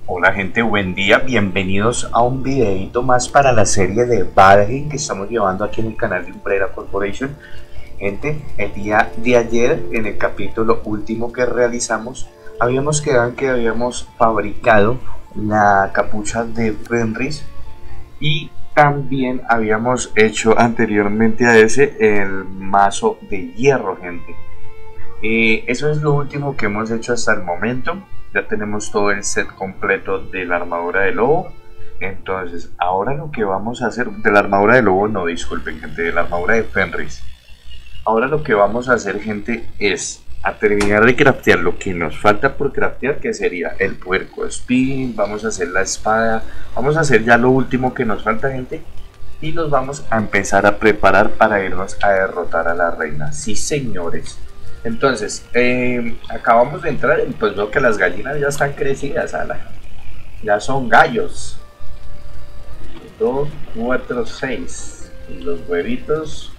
Hola gente, buen día, bienvenidos a un videito más para la serie de Valheim que estamos llevando aquí en el canal de Umbrella Corporation. Gente, el día de ayer, en el capítulo último que realizamos, habíamos quedado en que habíamos fabricado la capucha de Fenris y también habíamos hecho anteriormente a ese el mazo de hierro, gente. Eso es lo último que hemos hecho hasta el momento. Ya tenemos todo el set completo de la armadura de lobo. Entonces, ahora lo que vamos a hacer, de la armadura de lobo, no, disculpen, gente, de la armadura de Fenris. Ahora lo que vamos a hacer, gente, es a terminar de craftear lo que nos falta por craftear, que sería el puerco spin. Vamos a hacer la espada. Vamos a hacer ya lo último que nos falta, gente. Y nos vamos a empezar a preparar para irnos a derrotar a la reina. Sí, señores. Entonces, acabamos de entrar y pues veo que las gallinas ya están crecidas, ya son gallos. 2, 4, 6. Y los huevitos.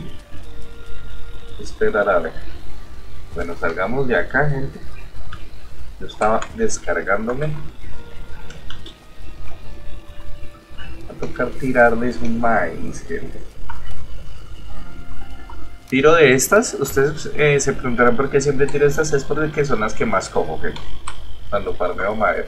Esperar a ver. Bueno, salgamos de acá, gente. Yo estaba descargándome. Va a tocar tirarles un maíz, gente. Tiro de estas, ustedes se preguntarán por qué siempre tiro estas, es porque son las que más cojo, gente, cuando farmeo madera.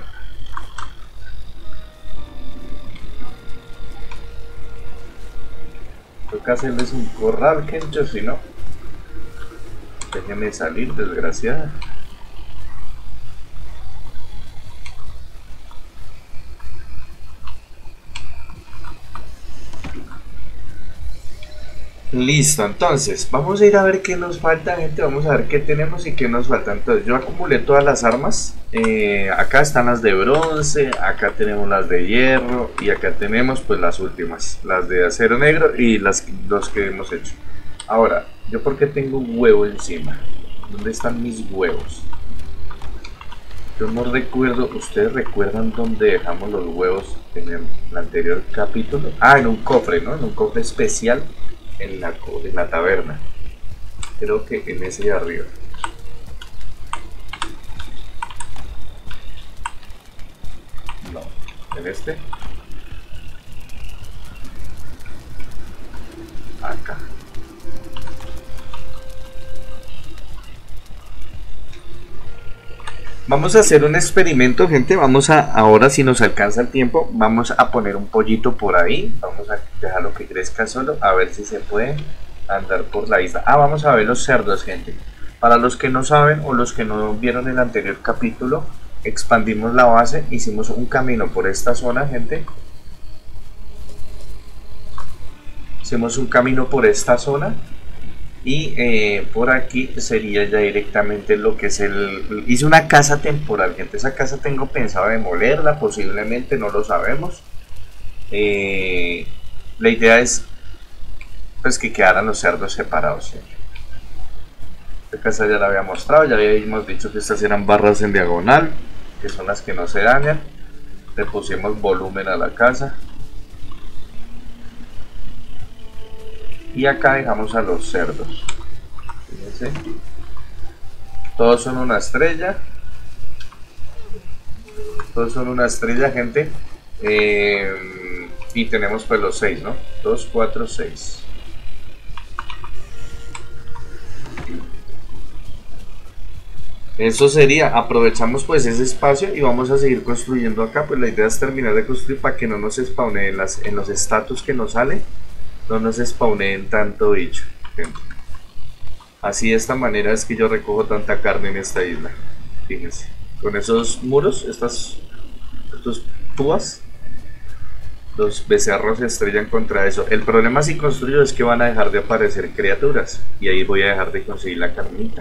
Toca hacerles un corral, gente, o si no, déjenme salir, desgraciada. Listo, entonces, vamos a ir a ver qué nos falta, gente, vamos a ver qué tenemos y qué nos falta. Entonces, yo acumulé todas las armas, acá están las de bronce, acá tenemos las de hierro y acá tenemos pues las últimas, las de acero negro y los que hemos hecho. Ahora, yo porque tengo un huevo encima, ¿dónde están mis huevos? Yo no recuerdo, ¿ustedes recuerdan dónde dejamos los huevos en el anterior capítulo? Ah, en un cofre, ¿no? En un cofre especial. En la taberna, creo que en ese de arriba. No, en este. Acá. Vamos a hacer un experimento, gente. Vamos a, ahora si nos alcanza el tiempo, vamos a poner un pollito por ahí. Vamos a dejarlo que crezca solo, a ver si se puede andar por la isla. Ah, vamos a ver los cerdos, gente. Para los que no saben o los que no vieron el anterior capítulo, expandimos la base, hicimos un camino por esta zona, gente. Hicimos un camino por esta zona. Y por aquí sería ya directamente lo que es hice una casa temporal, gente. Esa casa tengo pensado demolerla, posiblemente, no lo sabemos. La idea es pues que quedaran los cerdos separados, ¿sí? Esta casa ya la había mostrado, ya habíamos dicho que estas eran barras en diagonal, que son las que no se dañan. Le pusimos volumen a la casa. Y acá dejamos a los cerdos. Fíjense. Todos son una estrella. Todos son una estrella, gente. Y tenemos pues los 6, ¿no? 2, 4, 6. Eso sería, aprovechamos pues ese espacio y vamos a seguir construyendo acá. Pues la idea es terminar de construir para que no nos spawnee en los estatus que nos sale. No nos spawneen tanto bicho, gente. Así de esta manera es que yo recojo tanta carne en esta isla. Fíjense, con esos muros, estos púas, los becerros se estrellan contra eso. El problema si construyo es que van a dejar de aparecer criaturas y ahí voy a dejar de conseguir la carnita.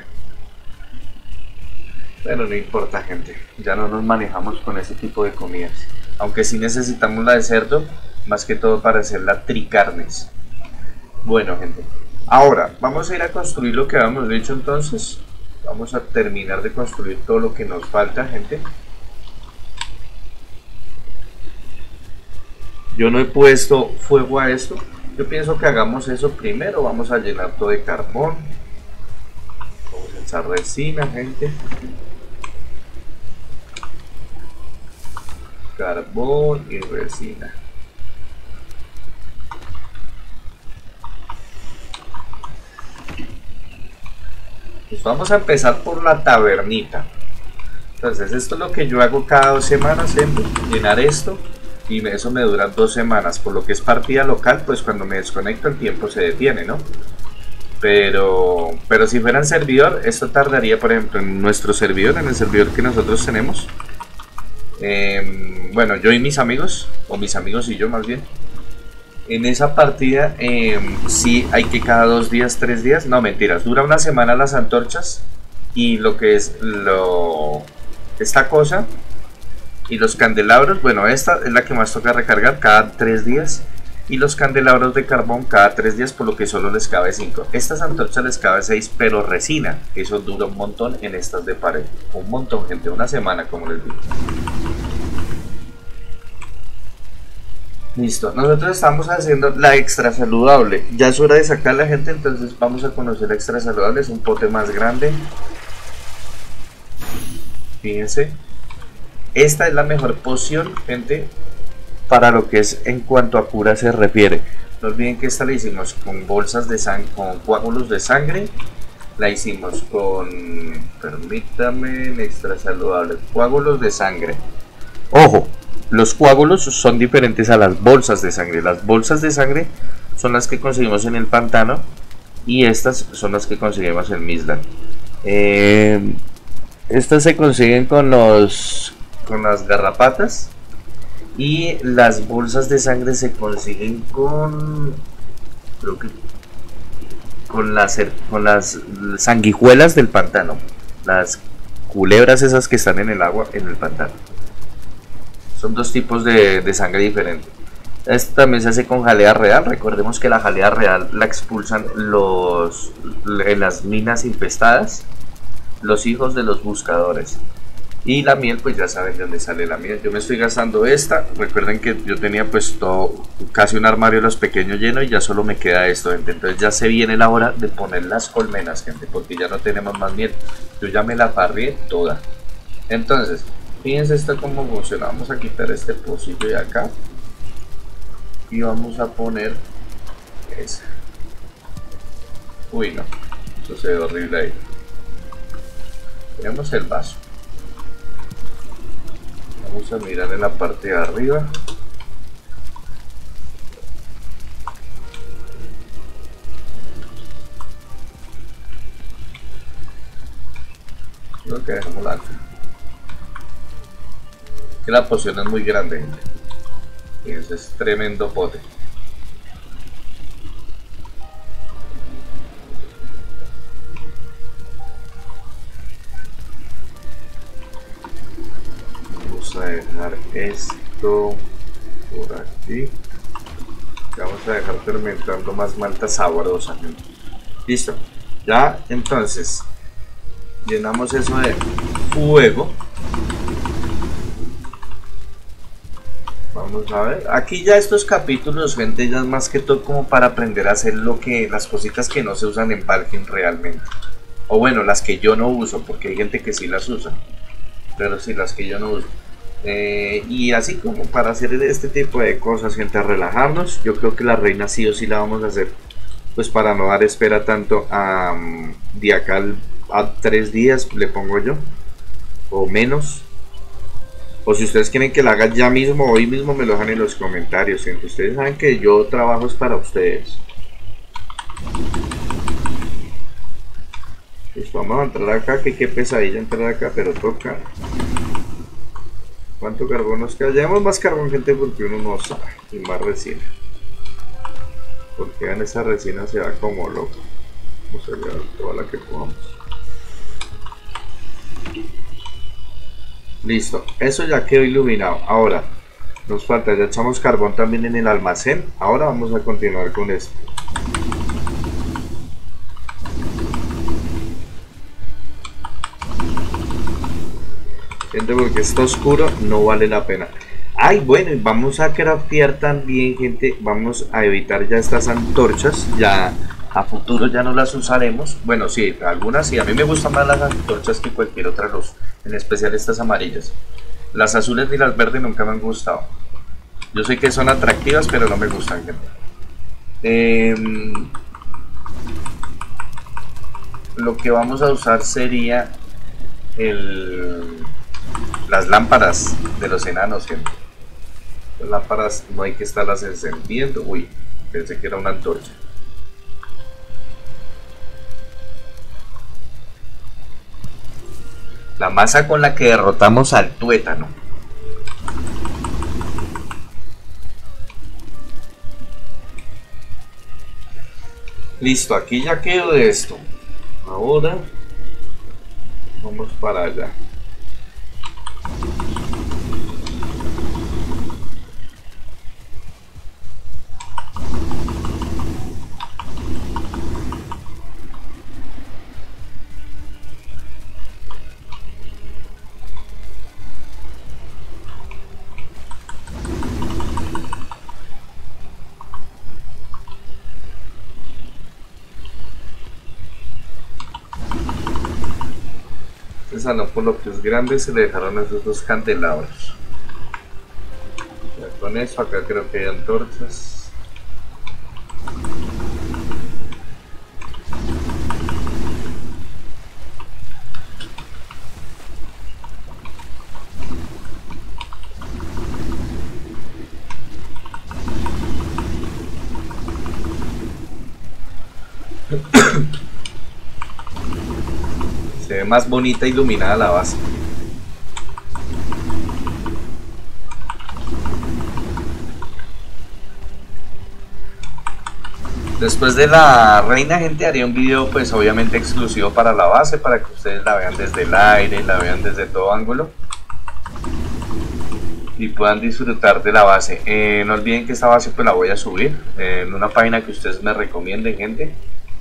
Pero no importa, gente, ya no nos manejamos con ese tipo de comidas. Aunque sí necesitamos la de cerdo, más que todo para hacer la tricarnes. Bueno, gente, ahora vamos a ir a construir lo que habíamos dicho. Entonces vamos a terminar de construir todo lo que nos falta, gente. Yo no he puesto fuego a esto. Yo pienso que hagamos eso primero. Vamos a llenar todo de carbón. Vamos a echar resina, gente. carbón y resina. Pues vamos a empezar por la tabernita. Entonces esto es lo que yo hago cada 2 semanas, llenar esto, y eso me dura 2 semanas. Por lo que es partida local, pues cuando me desconecto el tiempo se detiene, ¿no? Pero si fuera en servidor, esto tardaría, por ejemplo, en nuestro servidor, en el servidor que nosotros tenemos. Bueno, yo y mis amigos, o mis amigos y yo más bien, en esa partida sí hay que cada 2 días, 3 días, no mentiras, dura una semana las antorchas y lo que es esta cosa y los candelabros. Bueno, esta es la que más toca recargar cada 3 días y los candelabros de carbón cada 3 días, por lo que solo les cabe 5. Estas antorchas les cabe 6, pero resina, eso dura un montón en estas de pared, un montón, gente, una semana, como les digo. Listo, nosotros estamos haciendo la extra saludable. Ya es hora de sacar la gente, entonces vamos a conocer la extra saludable. Es un pote más grande. Fíjense, esta es la mejor poción, gente, para lo que es en cuanto a cura se refiere. No olviden que esta la hicimos con bolsas de sangre, con coágulos de sangre. La hicimos con, permítame, extra saludable, coágulos de sangre. Ojo, los coágulos son diferentes a las bolsas de sangre. Las bolsas de sangre son las que conseguimos en el pantano y estas son las que conseguimos en Mistland. Estas se consiguen con las garrapatas, y las bolsas de sangre se consiguen con, creo que con las sanguijuelas del pantano, las culebras esas que están en el agua en el pantano. Son 2 tipos de sangre diferente. Esto también se hace con jalea real. Recordemos que la jalea real la expulsan en las minas infestadas, los hijos de los buscadores. Y la miel, pues ya saben de dónde sale la miel. Yo me estoy gastando esta. Recuerden que yo tenía pues casi un armario de los pequeños lleno y ya solo me queda esto, gente. Entonces ya se viene la hora de poner las colmenas, gente, porque ya no tenemos más miel. Yo ya me la farrié toda. Entonces, fíjense esto cómo funciona. Vamos a quitar este pocillo de acá y vamos a poner esa. Uy, no, eso se ve horrible ahí. Tenemos el vaso. Vamos a mirar en la parte de arriba. Creo que dejamos la alta. Que la poción es muy grande, gente. Y ese es tremendo pote. Vamos a dejar esto por aquí. Vamos a dejar fermentando más malta sabrosa, gente. Listo. Ya, entonces llenamos eso de fuego. Vamos a ver, aquí ya estos capítulos, gente, ya es más que todo como para aprender a hacer las cositas que no se usan en Valheim realmente. O bueno, las que yo no uso, porque hay gente que sí las usa, pero sí las que yo no uso. Y así como para hacer este tipo de cosas, gente, a relajarnos. Yo creo que la reina sí o sí la vamos a hacer, pues para no dar espera tanto de acá a 3 días, le pongo yo, o menos. O si ustedes quieren que la haga ya mismo, hoy mismo, me lo dejan en los comentarios, gente. Ustedes saben que yo trabajo es para ustedes. Pues vamos a entrar acá, que qué pesadilla entrar acá, pero toca. ¿Cuánto carbón nos queda? Llevamos más carbón, gente, porque uno no sabe. Y más resina. Porque en esa resina se va como loco. Vamos a llevar toda la que podamos. Listo, eso ya quedó iluminado. Ahora nos falta, ya echamos carbón también en el almacén. Ahora vamos a continuar con esto. Gente, porque está oscuro, no vale la pena. Ay, bueno, y vamos a craftear también, gente. Vamos a evitar ya estas antorchas. Ya a futuro ya no las usaremos. Bueno, sí, algunas sí. A mí me gustan más las antorchas que cualquier otra luz, en especial estas amarillas. Las azules ni las verdes nunca me han gustado. Yo sé que son atractivas, pero no me gustan, gente. Lo que vamos a usar sería las lámparas de los enanos, gente. Las lámparas no hay que estarlas encendiendo. Uy, pensé que era una antorcha. La masa con la que derrotamos al tuétano. Listo, aquí ya quedó de esto. Ahora vamos para allá. Salón, por lo que es grande, se le dejaron esos dos candelabros. Ya con eso, acá creo que hay antorchas. Se ve más bonita e iluminada la base. Después de la reina, gente, haría un video pues obviamente exclusivo para la base, para que ustedes la vean desde el aire, la vean desde todo ángulo y puedan disfrutar de la base. No olviden que esta base pues la voy a subir en una página que ustedes me recomienden, gente,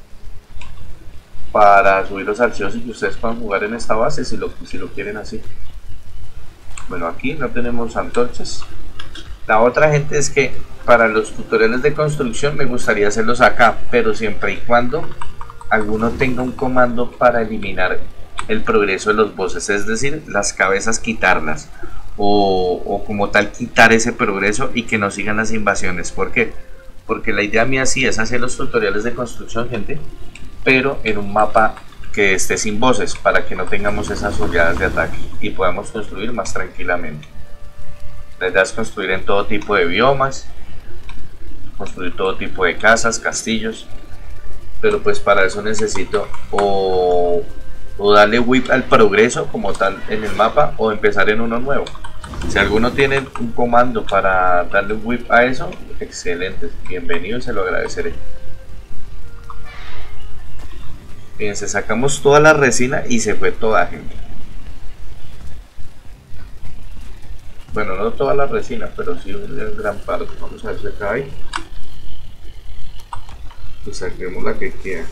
para subir los archivos y que ustedes puedan jugar en esta base si lo quieren así. Bueno, aquí no tenemos antorchas. La otra, gente, es que para los tutoriales de construcción me gustaría hacerlos acá, pero siempre y cuando alguno tenga un comando para eliminar el progreso de los bosses, es decir, las cabezas quitarlas o como tal quitar ese progreso y que no sigan las invasiones. ¿Por qué? Porque la idea mía sí es hacer los tutoriales de construcción, gente, pero en un mapa que esté sin bosses, para que no tengamos esas oleadas de ataque y podamos construir más tranquilamente. La idea es construir en todo tipo de biomas, construir todo tipo de casas, castillos, pero pues para eso necesito o darle whip al progreso como tal en el mapa o empezar en uno nuevo. Si alguno tiene un comando para darle un whip a eso, excelente, bienvenido, se lo agradeceré. Fíjense, sacamos toda la resina y se fue toda, gente. Bueno, no toda la resina, pero sí una gran parte. Vamos a ver si acá hay. Y saquemos la que queda.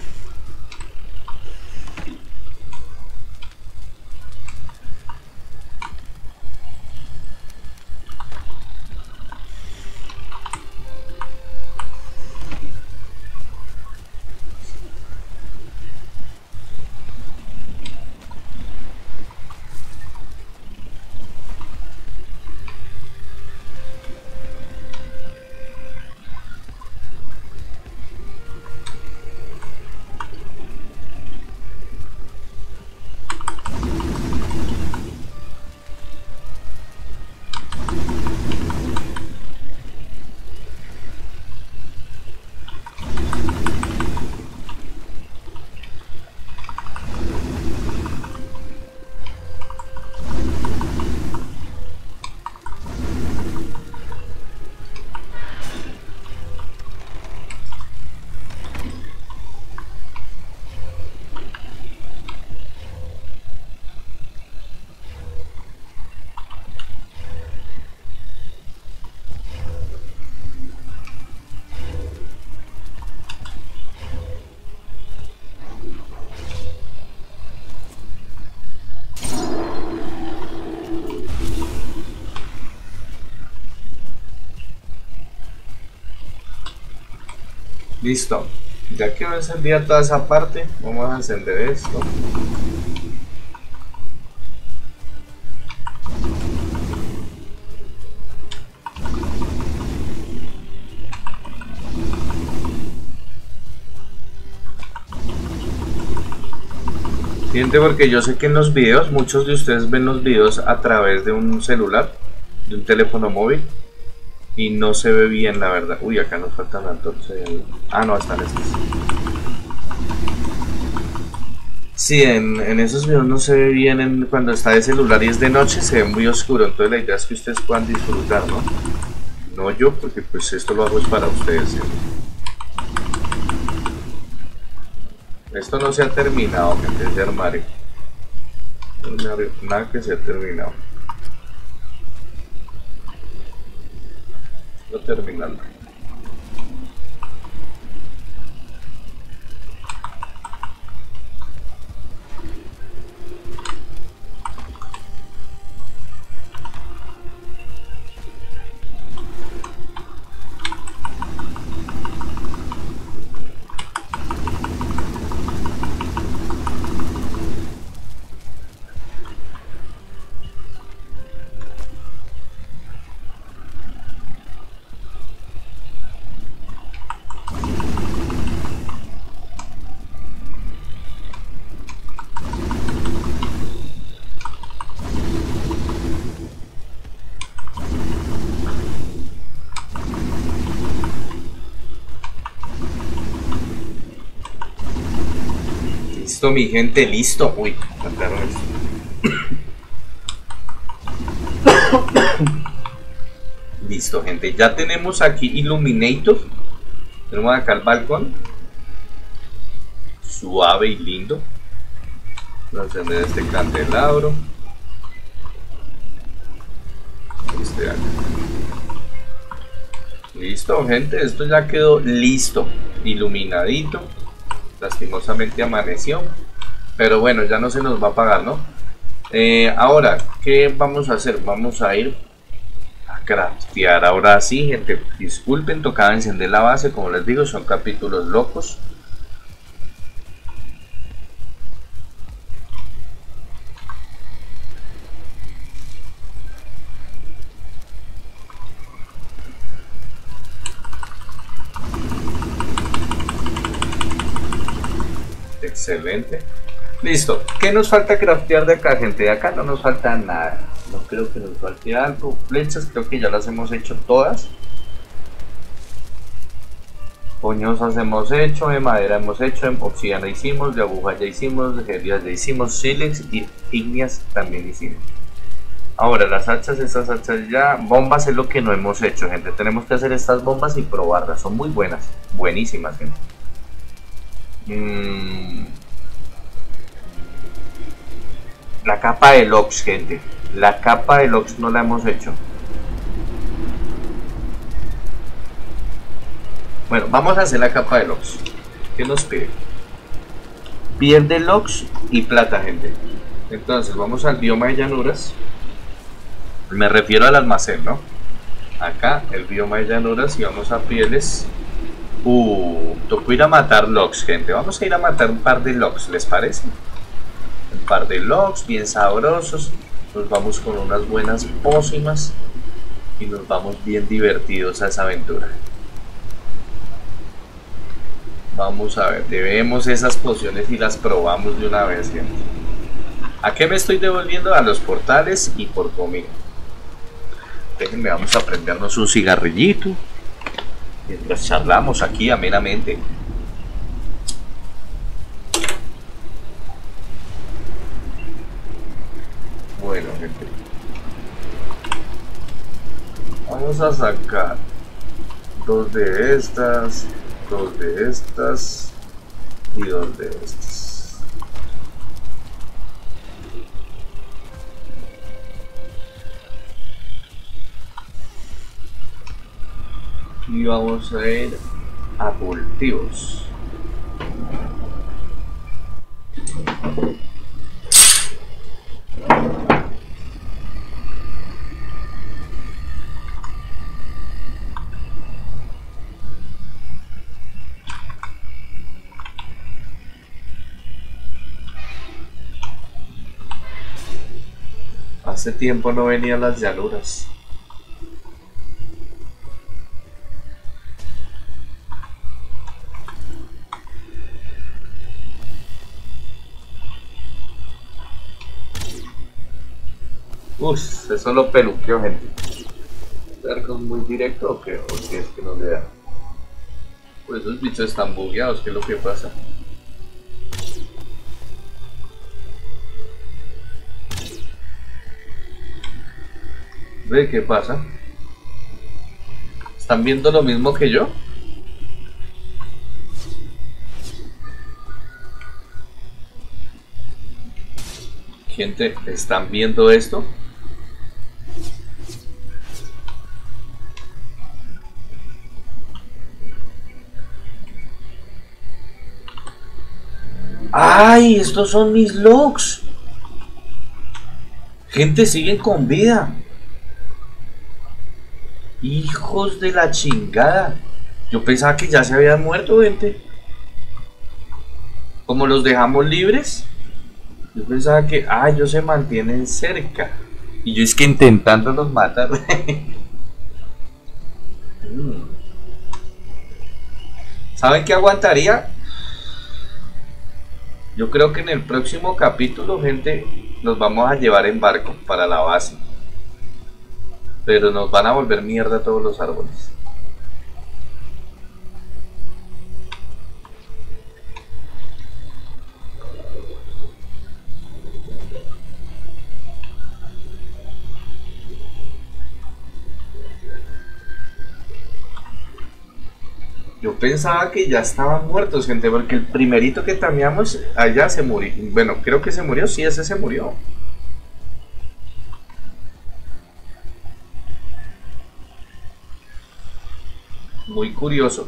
Listo, ya que va a encender toda esa parte, vamos a encender esto. Gente, porque yo sé que en los videos, muchos de ustedes ven los videos a través de un celular, de un teléfono móvil, y no se ve bien, la verdad. Uy, acá nos faltan antorchas. Ah, no, están estas. Sí, en esos videos no se ve bien cuando está de celular y es de noche, se ve muy oscuro. Entonces la idea es que ustedes puedan disfrutar, ¿no? No yo, porque pues esto lo hago es para ustedes, ¿sí? Esto no se ha terminado, gente, ese armario. Nada que se ha terminado. Lo terminando. Listo, mi gente, listo. Uy, mataron esto. Listo, gente, ya tenemos aquí Illuminator. Tenemos acá el balcón. Suave y lindo. Vamos a encender este candelabro. Este acá. Listo, gente, esto ya quedó listo. Iluminadito. Lastimosamente amaneció. Pero bueno, ya no se nos va a apagar, ¿no? Ahora, ¿qué vamos a hacer? Vamos a ir a craftear. Ahora sí, gente, disculpen, tocaba encender la base. Como les digo, son capítulos locos. Excelente. Listo. ¿Qué nos falta craftear de acá, gente? De acá no nos falta nada. No creo que nos falte algo. Flechas creo que ya las hemos hecho todas. Puñosas hemos hecho, de madera hemos hecho, de obsidiana hicimos, de aguja ya hicimos, de gerias ya hicimos, sílex y ignias también hicimos. Ahora las hachas, estas hachas ya, bombas es lo que no hemos hecho, gente. Tenemos que hacer estas bombas y probarlas, son muy buenas, buenísimas, gente. La capa de Lox, gente. La capa de Lox no la hemos hecho. Bueno, vamos a hacer la capa de Lox. ¿Qué nos pide? Piel de Lox y plata, gente. Entonces vamos al bioma de llanuras. Me refiero al almacén, ¿no? Acá el bioma de llanuras y vamos a pieles. Tocó ir a matar Lox, gente. Vamos a ir a matar un par de Lox, ¿les parece? Un par de Lox bien sabrosos. Nos vamos con unas buenas pócimas y nos vamos bien divertidos a esa aventura. Vamos a ver, debemos esas pociones y las probamos de una vez, gente. ¿A qué me estoy devolviendo? A los portales y por comida. Déjenme, vamos a prendernos un cigarrillito mientras charlamos aquí amenamente. Bueno, gente, vamos a sacar dos de estas y dos de estas. Y vamos a ir a cultivos. Hace tiempo no venía a las llanuras. Uf, eso lo peluqueó, gente. ¿El arco es muy directo o qué? ¿O qué es que no le da? Pues esos bichos están bugueados, ¿qué es lo que pasa? ¿Ve qué pasa? ¿Están viendo lo mismo que yo? Gente, ¿están viendo esto? ¡Ay! Estos son mis logs. Gente, siguen con vida. Hijos de la chingada. Yo pensaba que ya se habían muerto, gente. Como los dejamos libres, yo pensaba que, ellos se mantienen cerca. Y yo es que intentándolos matar. ¿Saben qué aguantaría? Yo creo que en el próximo capítulo, gente, nos vamos a llevar en barco para la base. Pero nos van a volver mierda todos los árboles. Yo pensaba que ya estaban muertos, gente, porque el primerito que tameamos allá se murió. Bueno, creo que se murió, sí, ese se murió. Muy curioso.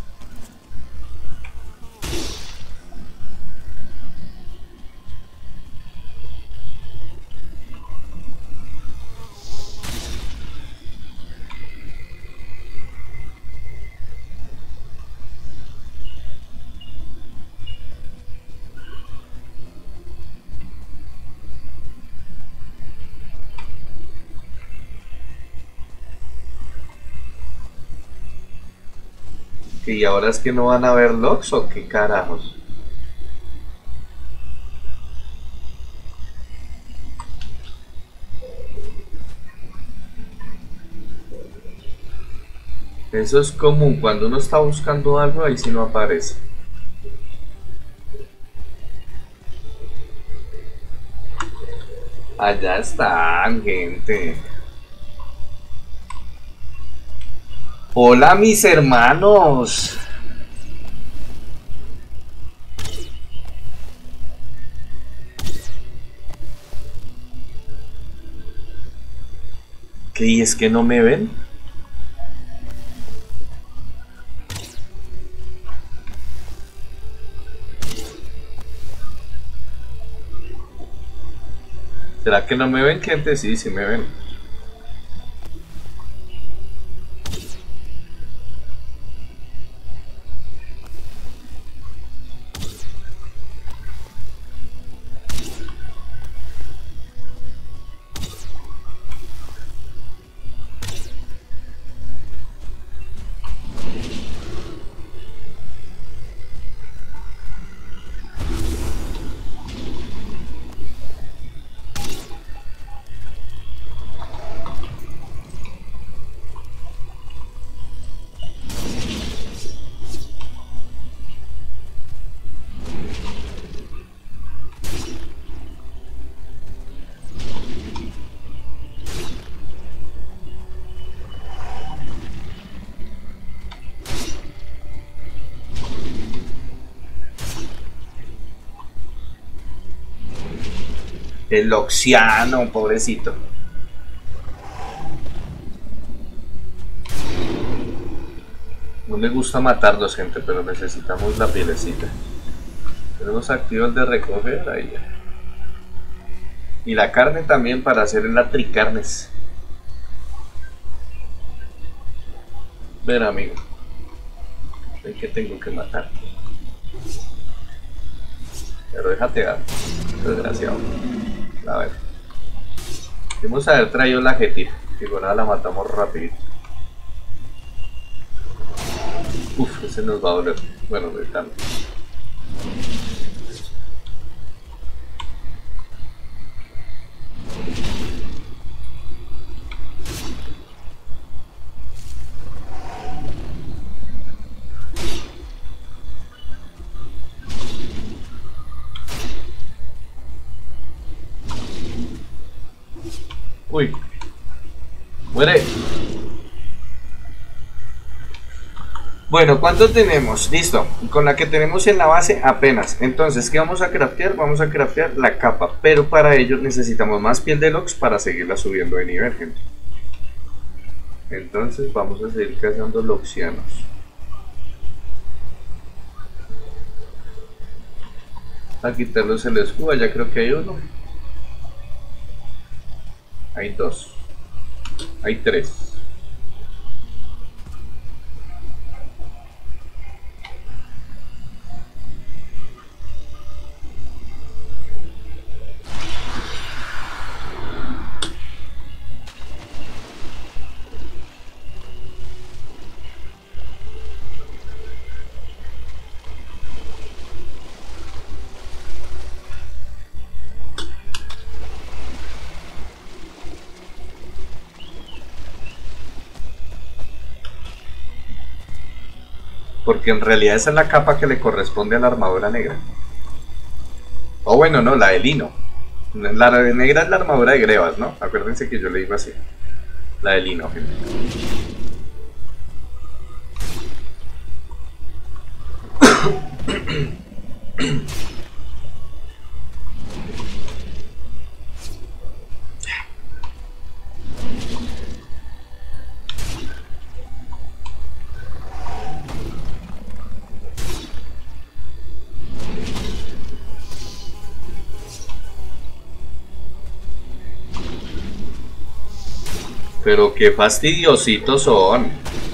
¿Y ahora es que no van a ver logs o qué carajos? Eso es común, cuando uno está buscando algo, ahí sí no aparece. Allá están, gente. Hola, mis hermanos. ¿Qué? ¿Y es que no me ven? ¿Será que no me ven, gente? Sí, sí me ven. El Oxiano, pobrecito. No me gusta matarlos, gente, pero necesitamos la pielecita. Tenemos activo el de recoger, ahí ya. Y la carne también para hacer la tricarnes. Ver, amigo. Ven que tengo que matar. Pero déjate dar. Desgraciado. A ver. Debemos haber traído la jetira. Que con nada la matamos rapidito. Uf, ese nos va a doler. Bueno, de tanto. Uy. Muere. Bueno, ¿cuánto tenemos? Listo. Con la que tenemos en la base apenas. Entonces, ¿qué vamos a craftear? Vamos a craftear la capa. Pero para ello necesitamos más piel de lox para seguirla subiendo de nivel, gente. Entonces vamos a seguir cazando loxianos. A quitarlos el escudo, ya creo que hay uno. Hay dos. Hay tres. Porque en realidad esa es la capa que le corresponde a la armadura negra. O bueno, no, la de lino. La de negra es la armadura de grebas, ¿no? Acuérdense que yo le digo así. La de lino, gente. Pero qué fastidiositos son.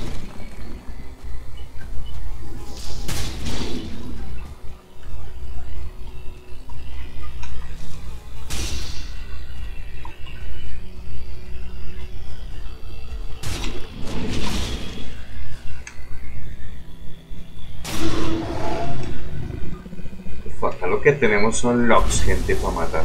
Uf, acá lo que tenemos son locks, gente, para matar.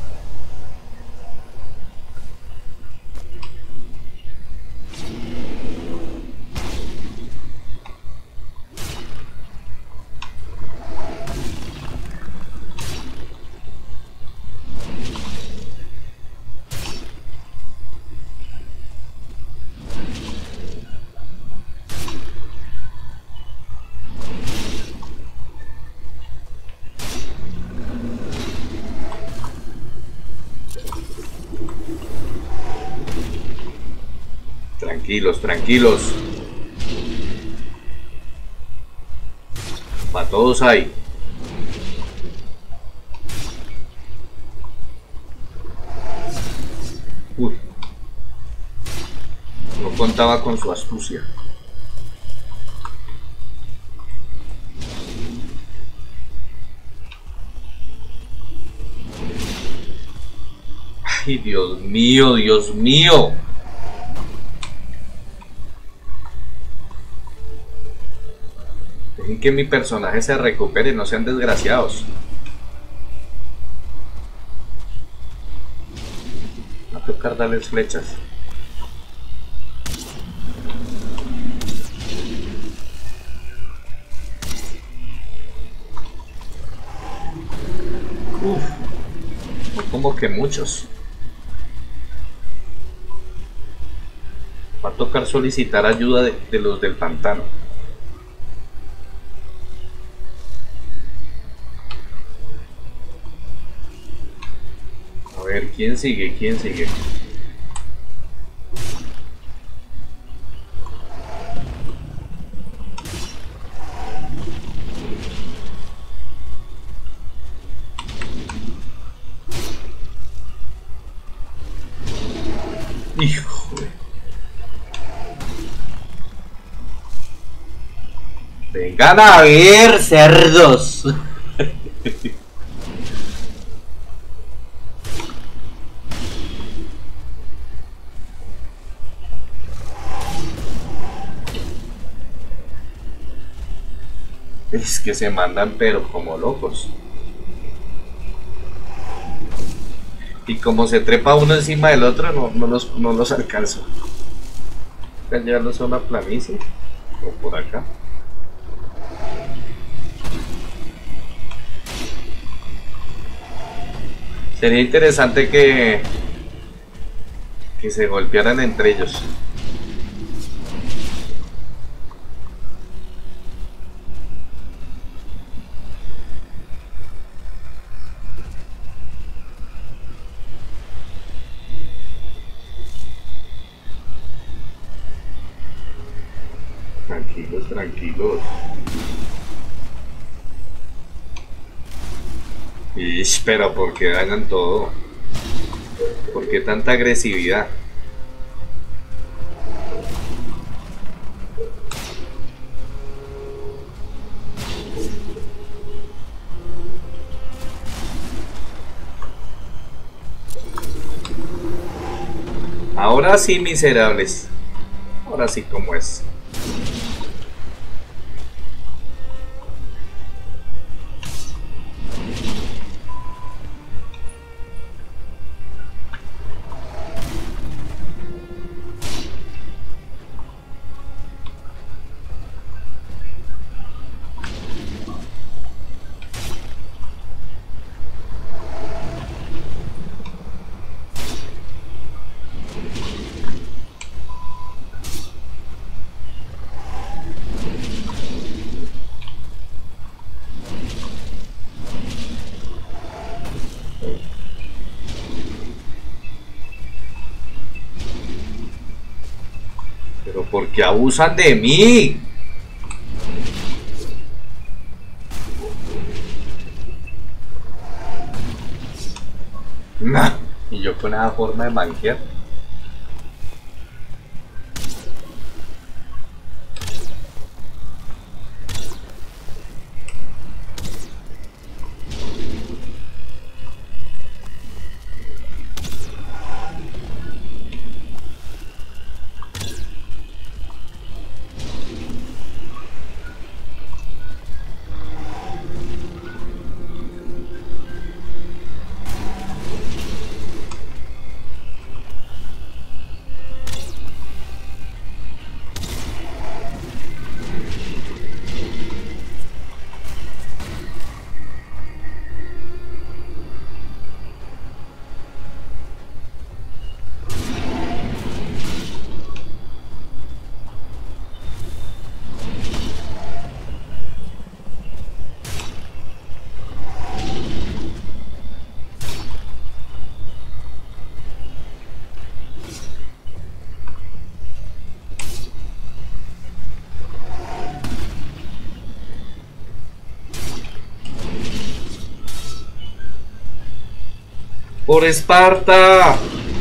Tranquilos, tranquilos. Para todos hay. Uy. No contaba con su astucia. Ay, Dios mío, Dios mío. Dejen que mi personaje se recupere, no sean desgraciados. Va a tocar darles flechas. Uf, como que muchos. Va a tocar solicitar ayuda de los del pantano. A ver, ¿quién sigue? ¿Quién sigue? Hijo de... Vengan a ver, cerdos. Es que se mandan pero como locos. Y como se trepa uno encima del otro, no los alcanzo. Voy a llevarlos a una planicie. O por acá. Sería interesante que Que se golpearan entre ellos. Tranquilos, tranquilos. Pero ¿por qué dañan todo? ¿Por qué tanta agresividad? Ahora sí, miserables. Ahora sí, como es. Pero ¿por qué abusan de mí? Nah. Y yo con esa forma de manquear. ¡Por Esparta!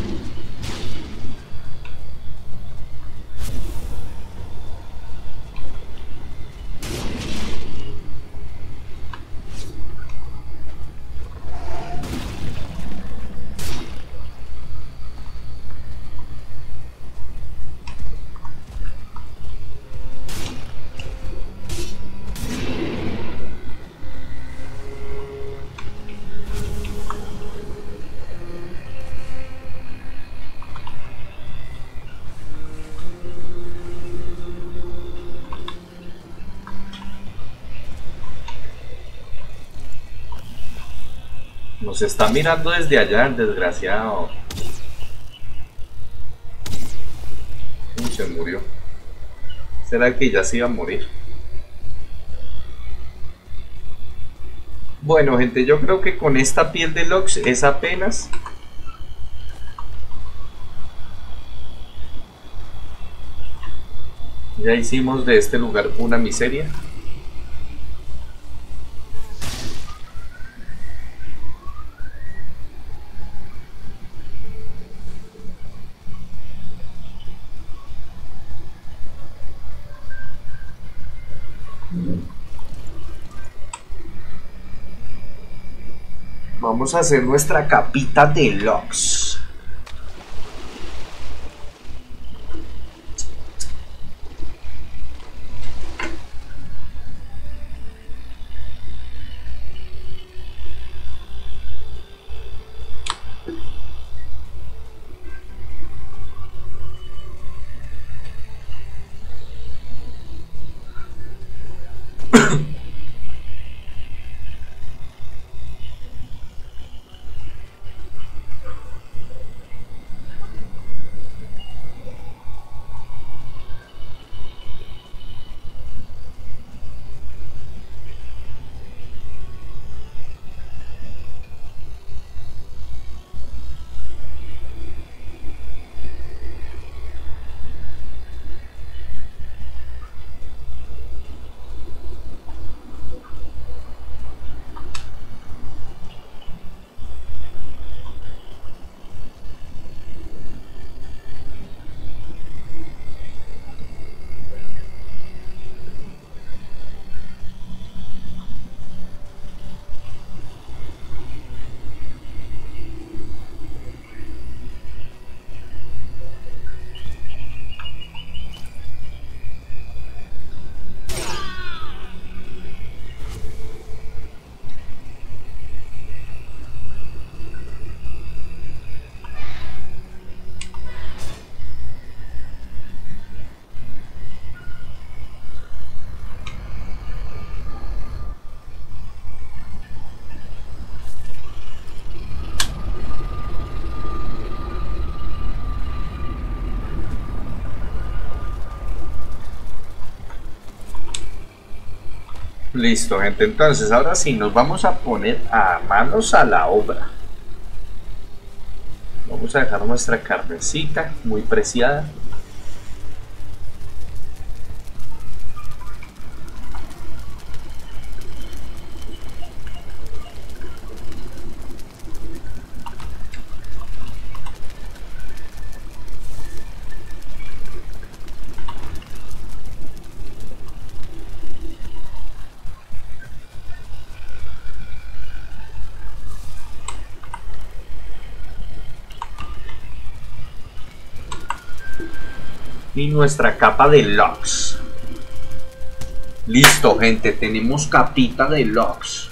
Nos está mirando desde allá, el desgraciado. Se murió. ¿Será que ya se iba a morir? Bueno, gente, yo creo que con esta piel de Lux es apenas. Ya hicimos de este lugar una miseria. Vamos a hacer nuestra capita de Lux. Listo, gente, entonces ahora sí nos vamos a poner a manos a la obra. Vamos a dejar nuestra carnecita muy preciada. Y nuestra capa de Lux. Listo, gente, tenemos capita de Lux.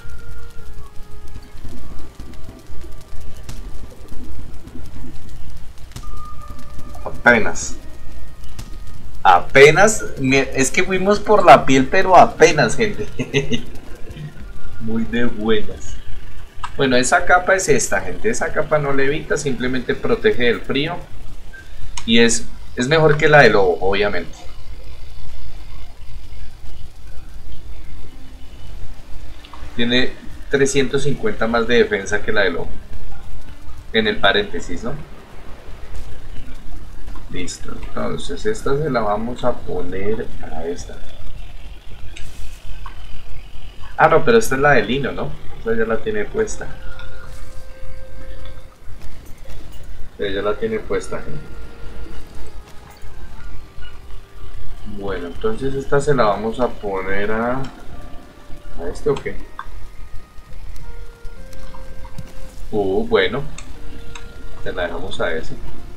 Apenas, es que fuimos por la piel, pero apenas, gente. Muy de buenas. Bueno, esa capa es esta, gente. Esa capa no levita, simplemente protege del frío. Y es mejor que la de lobo, obviamente. Tiene 350 más de defensa que la de lobo. En el paréntesis, ¿no? Listo, entonces esta se la vamos a poner a esta. Ah, no, pero esta es la de lino, ¿no? Esta ya la tiene puesta. Ella la tiene puesta, gente. Bueno, entonces esta se la vamos a poner a este o qué. Bueno, se la dejamos a ese.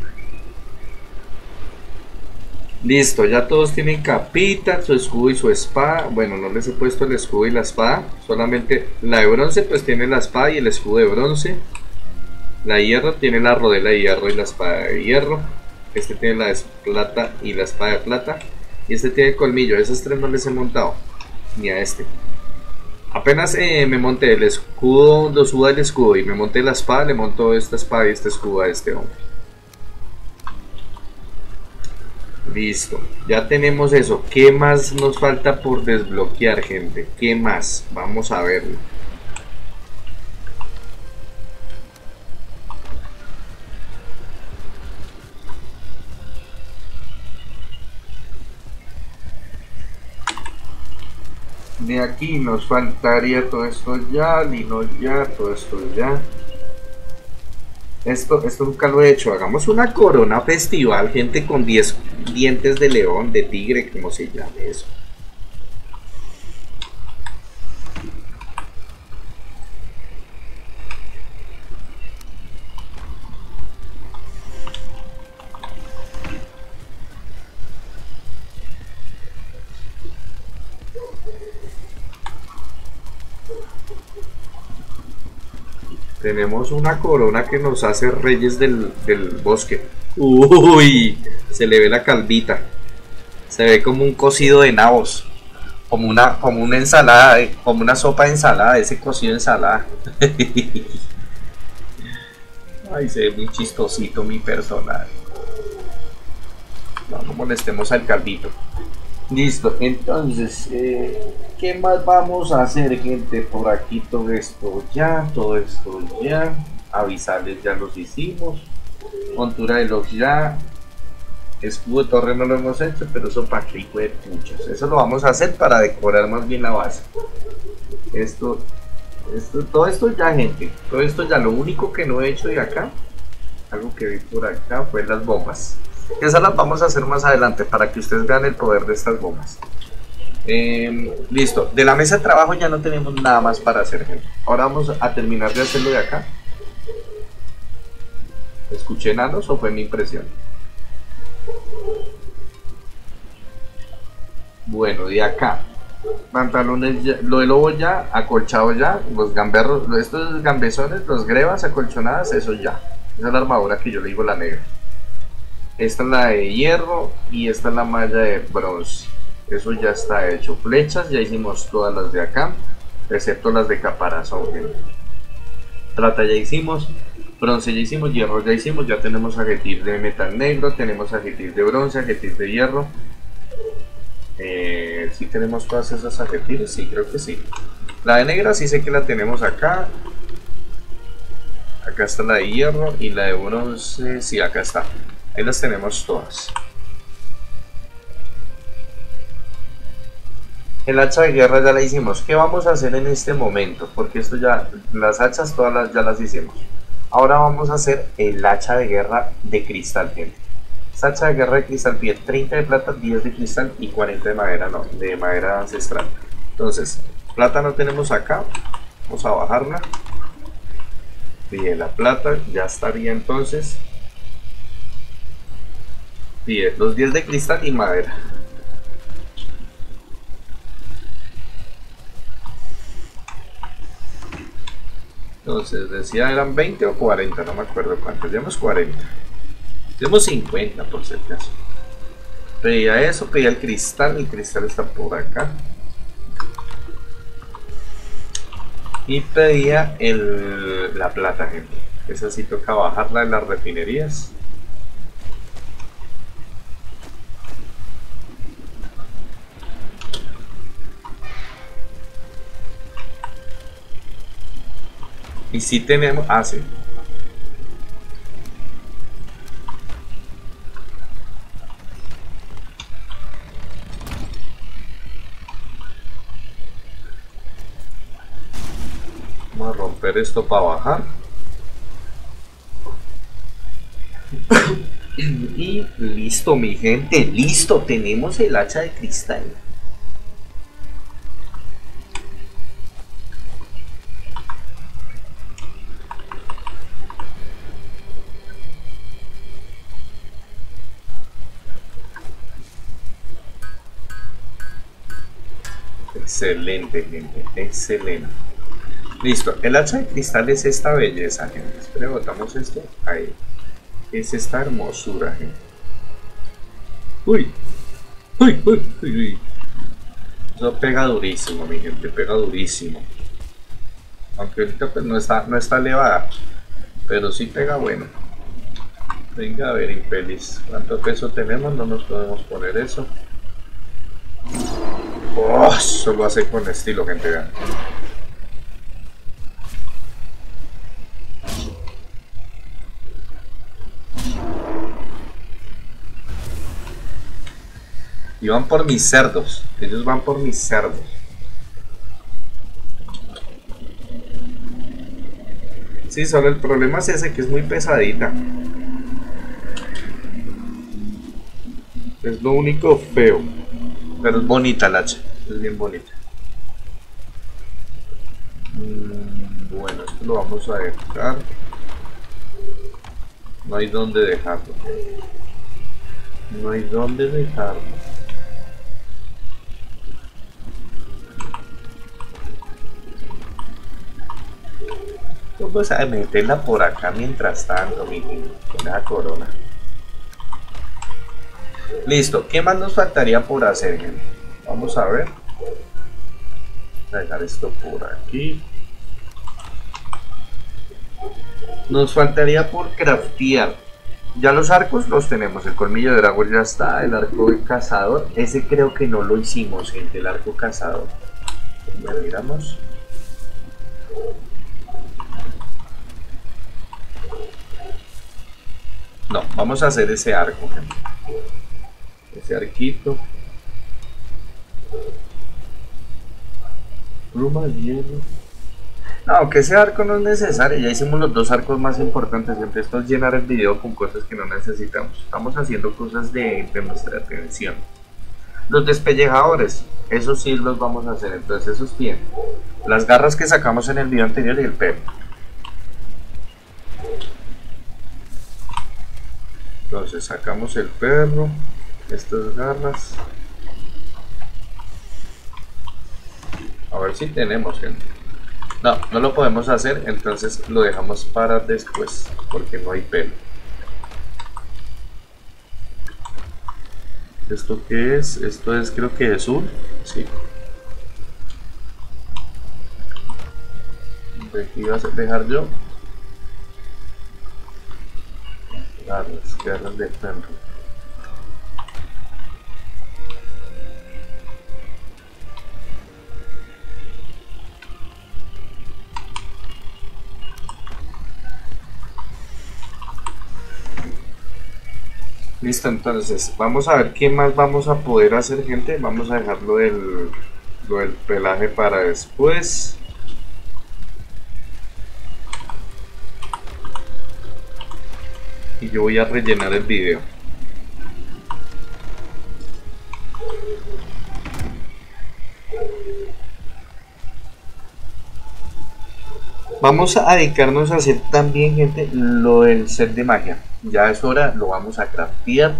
Listo, ya todos tienen capita, su escudo y su espada. Bueno, no les he puesto el escudo y la espada, solamente la de bronce pues tiene la espada y el escudo de bronce. La hierro tiene la rodela de hierro y la espada de hierro. Este tiene la de plata y la espada de plata. Y este tiene el colmillo. Esos tres no les he montado, ni a este. Apenas me monté el escudo, lo suba el escudo y me monté la espada, le monto esta espada y este escudo a este hombre. Listo, ya tenemos eso. ¿Qué más nos falta por desbloquear, gente? ¿Qué más? Vamos a verlo. De aquí nos faltaría todo esto ya, lino ya, todo esto ya. Esto nunca lo he hecho. Hagamos una corona festival, gente, con 10 dientes de león, de tigre, como se llame eso. Tenemos una corona que nos hace reyes del bosque. Uy, se le ve la calvita. Se ve como un cocido de nabos. Como una ensalada, como una sopa de ensalada, ese cocido de ensalada. Ay, se ve muy chistosito mi personaje. No molestemos al calvito. Listo, entonces, ¿qué más vamos a hacer, gente? Por aquí todo esto ya, avisarles ya los hicimos, montura de los ya, escudo de torre no lo hemos hecho, pero eso para qué hijo de puchas, eso lo vamos a hacer para decorar más bien la base. Todo esto ya, gente, todo esto ya, lo único que no he hecho de acá, algo que vi por acá fue las bombas. Esas las vamos a hacer más adelante para que ustedes vean el poder de estas bombas. Listo, de la mesa de trabajo ya no tenemos nada más para hacer, gente. Ahora vamos a terminar de hacerlo de acá. ¿Escuché enanos o fue mi impresión? Bueno, de acá pantalones ya, lo de lobo ya, acolchado ya, los gamberros, estos gambezones, los grebas acolchonadas, eso ya. Esa es la armadura que yo le digo la negra. Esta es la de hierro y esta es la malla de bronce. Eso ya está hecho. Flechas ya hicimos todas las de acá, excepto las de caparazón. Plata ya hicimos, bronce ya hicimos, hierro ya hicimos. Ya tenemos ajetil de metal negro, tenemos ajetil de bronce, ajetil de hierro. ¿Sí tenemos todas esas adjetivos? Sí, creo que sí. La de negra sí sé que la tenemos acá. Acá está la de hierro y la de bronce, sí, acá está. Ahí las tenemos todas. El hacha de guerra ya la hicimos. ¿Qué vamos a hacer en este momento? Porque esto ya, las hachas ya las hicimos. Ahora vamos a hacer el hacha de guerra de cristal, gente. Esta hacha de guerra de cristal pide 30 de plata, 10 de cristal y 40 de madera, no, de madera ancestral. Entonces, plata no tenemos acá. Vamos a bajarla. Pide la plata, ya estaría entonces. Pide los 10 de cristal y madera. Entonces decía eran 20 o 40, no me acuerdo cuántos. Llevamos 40. Llevamos 50 por si acaso. Pedía eso, pedía el cristal está por acá. Y pedía la plata, gente. Esa sí toca bajarla de las refinerías. Y si tenemos... Ah, sí. Vamos a romper esto para bajar. Y listo, mi gente. Listo, tenemos el hacha de cristal. Excelente, gente, excelente. Listo, el hacha de cristal es esta belleza, gente. Espera, botamos esto. Ahí. Es esta hermosura, gente. Uy. Uy, uy, uy, uy. Eso pega durísimo, mi gente, pega durísimo. Aunque ahorita pues no está elevada. Pero sí pega bueno. Venga a ver, infeliz. ¿Cuánto peso tenemos? No nos podemos poner eso. Oh, eso lo hace con estilo, gente, vean. Y van por mis cerdos. Ellos van por mis cerdos. Sí, solo el problema es ese, que es muy pesadita. Es lo único feo. Pero es bonita la hacha. Es bien bonita. Bueno, esto lo vamos a dejar. No hay dónde dejarlo. No hay dónde dejarlo. Vamos a meterla por acá mientras tanto, mi gente, con la corona. Listo, ¿qué más nos faltaría por hacer, gente? Vamos a ver. Voy a dejar esto por aquí. Nos faltaría por craftear. Ya los arcos los tenemos, el colmillo de dragón ya está, el arco de cazador, ese creo que no lo hicimos, gente, el arco cazador. Ya miramos. No, vamos a hacer ese arco, gente. Ese arquito. Pluma de hielo. No, aunque ese arco no es necesario, ya hicimos los dos arcos más importantes. Siempre esto es llenar el video con cosas que no necesitamos. Estamos haciendo cosas de nuestra atención. Los despellejadores, esos sí los vamos a hacer, entonces esos tienen las garras que sacamos en el video anterior y el perro. Entonces sacamos el perro, estas garras. A ver si tenemos, gente. No, no lo podemos hacer, entonces lo dejamos para después, porque no hay pelo. ¿Esto qué es? Esto es, creo que es azul. Sí. De aquí iba a dejar yo. Garras de perro. Listo, entonces vamos a ver qué más vamos a poder hacer, gente. Vamos a dejar lo del pelaje para después. Y yo voy a rellenar el video. Vamos a dedicarnos a hacer también, gente, lo del set de magia. Ya es hora, lo vamos a craftear.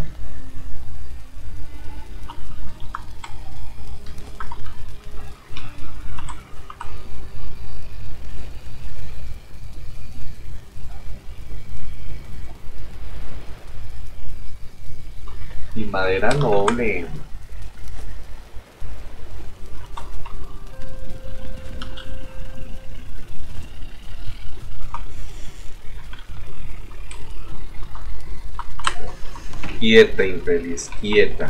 Y madera noble. Quieta, infeliz, quieta.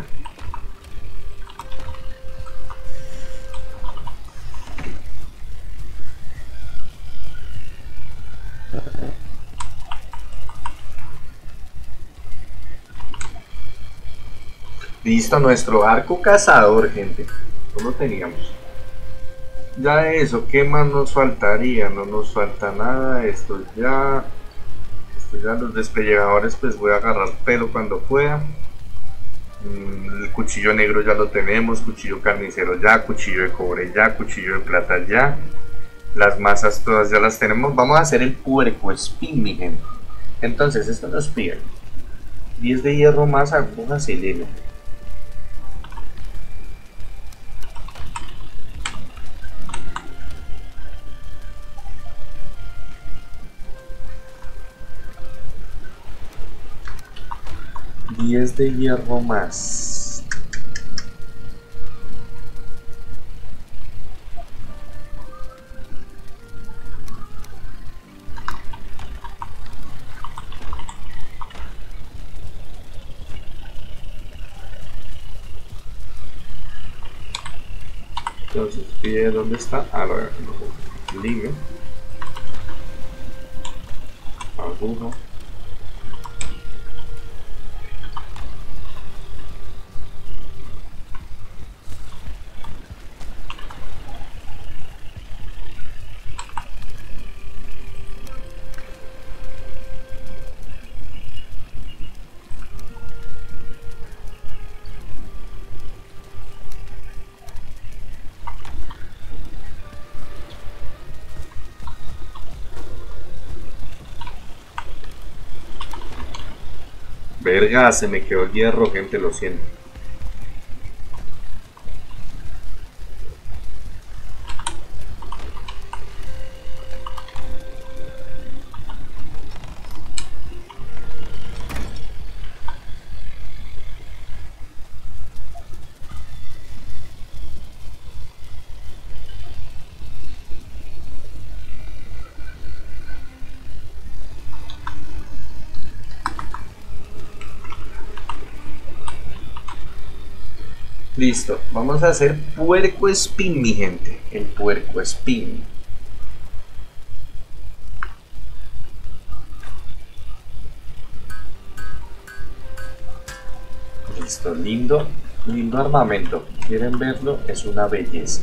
Listo, nuestro arco cazador, gente. ¿Cómo lo teníamos? Ya eso, ¿qué más nos faltaría? No nos falta nada, esto ya los despellegadores pues voy a agarrar pelo cuando pueda. El cuchillo negro ya lo tenemos, cuchillo carnicero ya, cuchillo de cobre ya, cuchillo de plata ya. Las masas todas ya las tenemos. Vamos a hacer el puerco espín, mi gente. Entonces esto nos pide 10 de hierro más, agujas y lino. De hierro más. Entonces pide dónde está. A ver, ligue, aguja. Verga, se me quedó el hierro, gente, lo siento. Listo, vamos a hacer puerco espín, mi gente. El puerco espín. Listo, lindo, lindo armamento. ¿Quieren verlo? Es una belleza.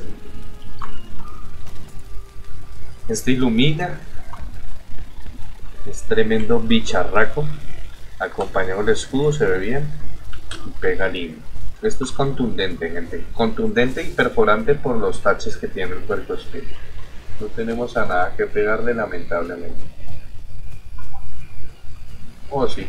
Este ilumina. Es tremendo bicharraco. Acompañado el escudo, se ve bien. Y pega lindo. Esto es contundente, gente. Contundente y perforante por los taches que tiene el puerco espín. No tenemos a nada que pegarle, lamentablemente. Oh, sí.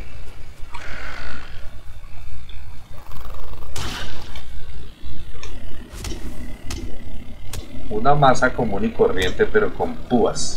Una masa común y corriente, pero con púas.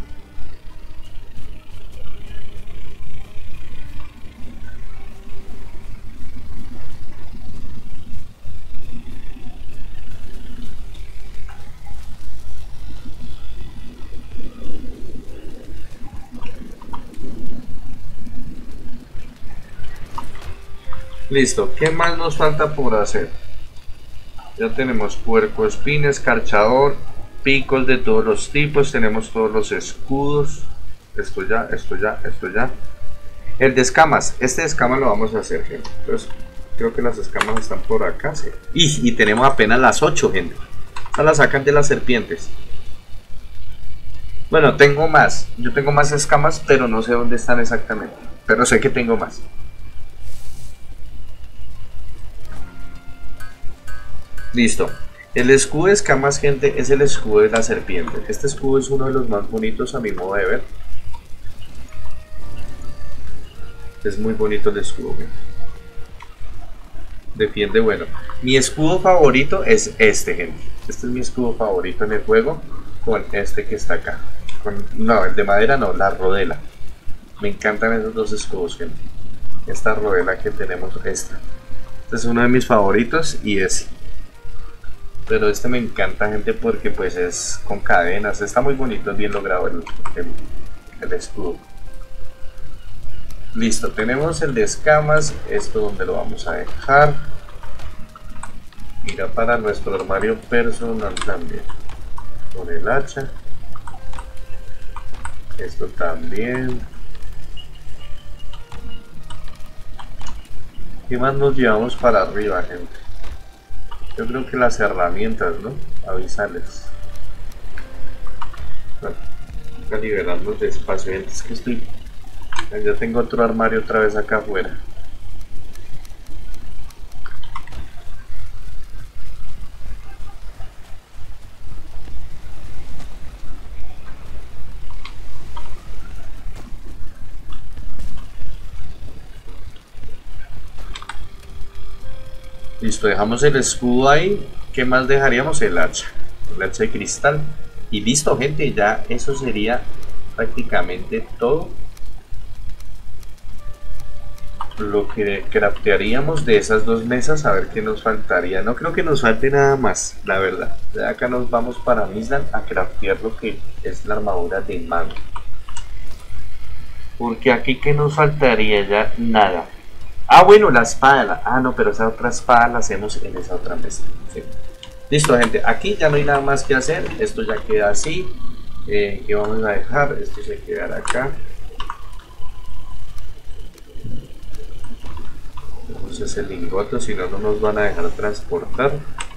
Listo, ¿qué más nos falta por hacer? Ya tenemos puerco espín, escarchador, picos de todos los tipos, tenemos todos los escudos. Esto ya, esto ya, esto ya. El de escamas, este de escamas lo vamos a hacer, gente. Entonces, creo que las escamas están por acá, sí. Y tenemos apenas las 8, gente. Estas las sacan de las serpientes. Bueno, tengo más. Yo tengo más escamas, pero no sé dónde están exactamente. Pero sé que tengo más. Listo. El escudo de escamas, gente, es el escudo de la serpiente. Este escudo es uno de los más bonitos a mi modo de ver. Es muy bonito el escudo, gente. Defiende bueno. Mi escudo favorito es este, gente. Este es mi escudo favorito en el juego. Con este que está acá. No, el de madera no, la rodela. Me encantan esos dos escudos, gente. Esta rodela que tenemos, esta. Este es uno de mis favoritos y ese. Pero este me encanta, gente, porque pues es con cadenas. Está muy bonito, es bien logrado el escudo. Listo, tenemos el de escamas. Esto donde lo vamos a dejar. Mira, para nuestro armario personal también. Con el hacha. Esto también. ¿Qué más nos llevamos para arriba, gente? Yo creo que las herramientas, ¿no? Avisarles. Bueno, voy a liberarnos de espacio. Es que estoy... Ya tengo otro armario otra vez acá afuera. Listo, dejamos el escudo ahí. ¿Qué más dejaríamos? El hacha de cristal. Y listo, gente, ya eso sería prácticamente todo lo que craftearíamos de esas dos mesas. A ver qué nos faltaría. No creo que nos falte nada más, la verdad. De acá nos vamos para Mistland a craftear lo que es la armadura de mago. Porque aquí que nos faltaría ya nada. Ah, bueno, la espada. Ah, no, pero esa otra espada la hacemos en esa otra mesa. Sí. Listo, gente. Aquí ya no hay nada más que hacer. Esto ya queda así. ¿Qué vamos a dejar? Esto se quedará acá. Entonces el lingote, si no, no nos van a dejar transportar.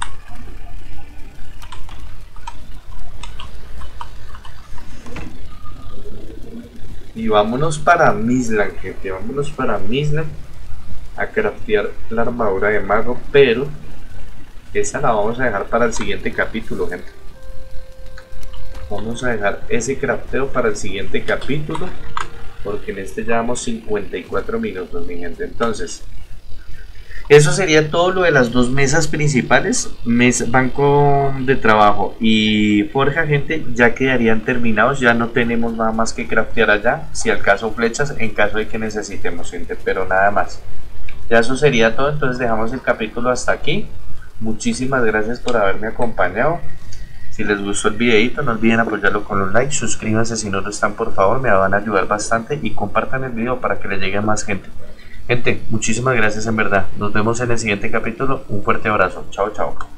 Y vámonos para Mistland, gente. Vámonos para Mistland a craftear la armadura de mago, pero esa la vamos a dejar para el siguiente capítulo, gente. Vamos a dejar ese crafteo para el siguiente capítulo, porque en este llevamos 54 minutos, mi gente. Entonces, eso sería todo lo de las dos mesas principales, banco de trabajo y forja, gente. Ya quedarían terminados, ya no tenemos nada más que craftear allá. Si al caso flechas, en caso de que necesitemos, gente, pero nada más. Ya eso sería todo, entonces dejamos el capítulo hasta aquí. Muchísimas gracias por haberme acompañado. Si les gustó el videito, no olviden apoyarlo con un like, suscríbanse si no lo están, por favor, me van a ayudar bastante, y compartan el video para que le llegue a más gente. Gente, muchísimas gracias en verdad. Nos vemos en el siguiente capítulo. Un fuerte abrazo. Chao, chao.